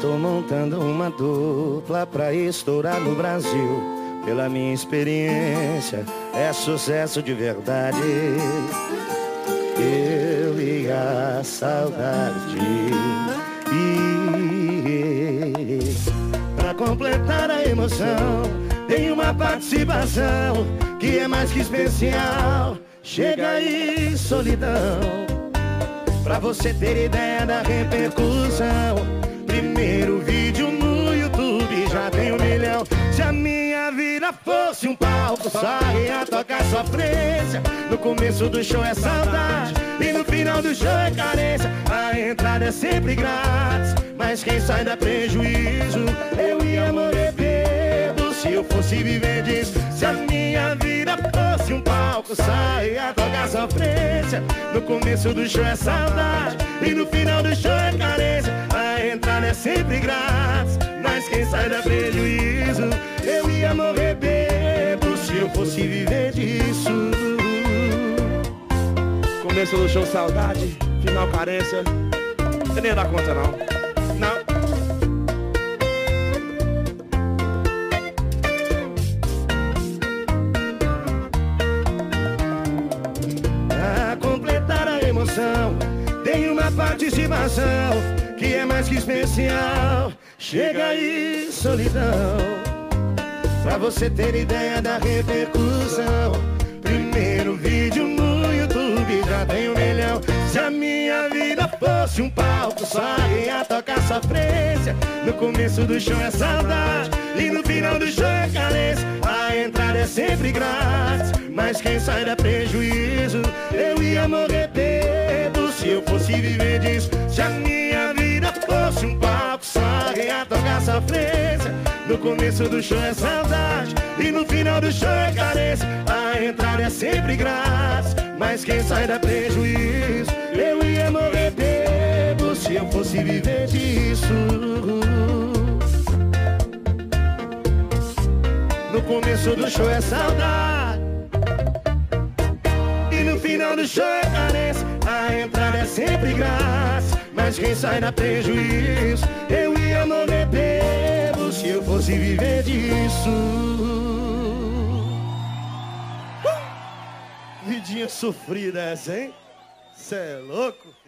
Tô montando uma dupla pra estourar no Brasil. Pela minha experiência, é sucesso de verdade. Eu e a saudade. Pra completar a emoção, tem uma participação que é mais que especial. Chega aí, solidão, pra você ter ideia da repercussão. Primeiro vídeo no YouTube já tem 1 milhão. Se a minha vida fosse um palco, só ia tocar sofrência. No começo do show é saudade e no final do show é carência. A entrada é sempre grátis, mas quem sai dá prejuízo. Eu ia morrer bêbado se eu fosse viver disso. Se a minha vida fosse um palco, só ia tocar sofrência. No começo do show é saudade e no final do show é carência. A entrada é sempre grátis, mas quem sai dá prejuízo. Eu ia morrer bêbado se eu fosse viver disso. Começo do show saudade, final carência. Você nem ia dar conta não. Não. Pra completar a emoção, tem uma participação que é mais que especial. Chega aí, solidão, pra você ter ideia da repercussão. Primeiro vídeo no YouTube já tem 1 milhão. Se a minha vida fosse um palco, só ia tocar sofrência. No começo do show é saudade e no final do show é carência. A entrada é sempre grátis, mas quem sai dá prejuízo. Eu ia morrer bêbado se eu fosse viver disso. Se a minha vida fosse um palco, só ia tocar sofrência. No começo do show é saudade e no final do show é carência. A entrada é sempre grátis, mas quem sai dá prejuízo. Eu ia morrer bêbado se eu fosse viver disso. No começo do show é saudade e no final do show é carência. A entrada é sempre grátis, mas quem sai dá prejuízo. Eu ia morrer bêbado se eu fosse viver disso. Vidinha sofrida essa, hein? Cê é louco?